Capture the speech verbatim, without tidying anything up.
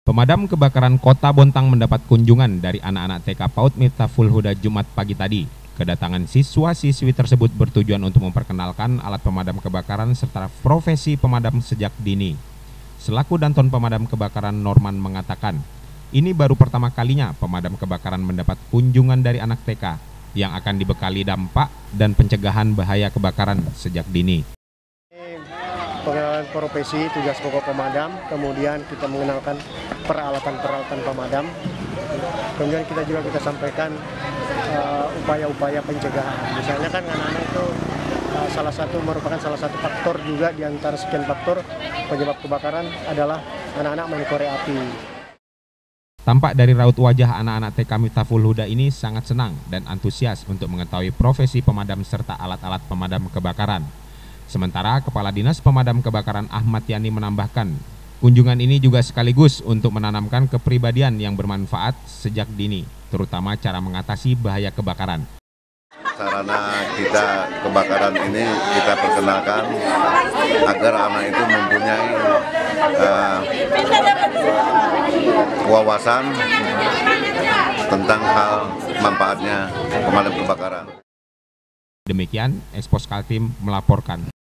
Pemadam kebakaran Kota Bontang mendapat kunjungan dari anak-anak T K PAUD Miftahul Huda Jumat pagi tadi. Kedatangan siswa-siswi tersebut bertujuan untuk memperkenalkan alat pemadam kebakaran serta profesi pemadam sejak dini. Selaku Danton Pemadam Kebakaran Norman mengatakan, ini baru pertama kalinya pemadam kebakaran mendapat kunjungan dari anak T K yang akan dibekali dampak dan pencegahan bahaya kebakaran sejak dini. Pengenalan profesi, tugas pokok pemadam, kemudian kita mengenalkan peralatan-peralatan pemadam, kemudian kita juga kita sampaikan uh, upaya-upaya pencegahan. Misalnya kan anak-anak itu uh, salah satu merupakan salah satu faktor juga di antara sekian faktor penyebab kebakaran adalah anak-anak main korek api. Tampak dari raut wajah anak-anak T K Miftahul Huda ini sangat senang dan antusias untuk mengetahui profesi pemadam serta alat-alat pemadam kebakaran. Sementara Kepala Dinas Pemadam Kebakaran Ahmad Yani menambahkan, kunjungan ini juga sekaligus untuk menanamkan kepribadian yang bermanfaat sejak dini, terutama cara mengatasi bahaya kebakaran. Sarana kita kebakaran ini kita perkenalkan agar anak itu mempunyai uh, wawasan tentang hal manfaatnya pemadam kebakaran. Demikian, Expos Kaltim melaporkan.